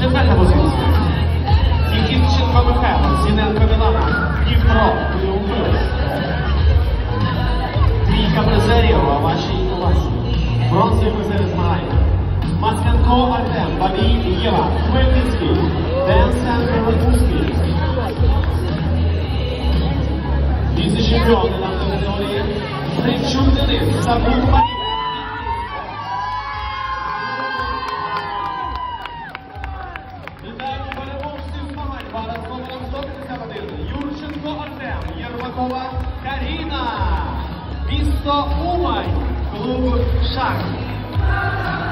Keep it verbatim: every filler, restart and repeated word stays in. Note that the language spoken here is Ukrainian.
Четверта позиція. Нікітченко Михайло, Сіненко Мілана, Дніпро, Кривий. Трійка призерів у вашій увазі. Бронзові призери змагання. Масканко Артем, Бабій Єва, Хмельницький, Денсен Ротузький. Віце-чемпіони на категорії. Тричук Денис, Сабук Марія. Вітаємо переможців змагань. Зараз номером сто п'ятдесят один. Юрченко Артем, Єрмакова Каріна. Місто Умань, клуб «Шах».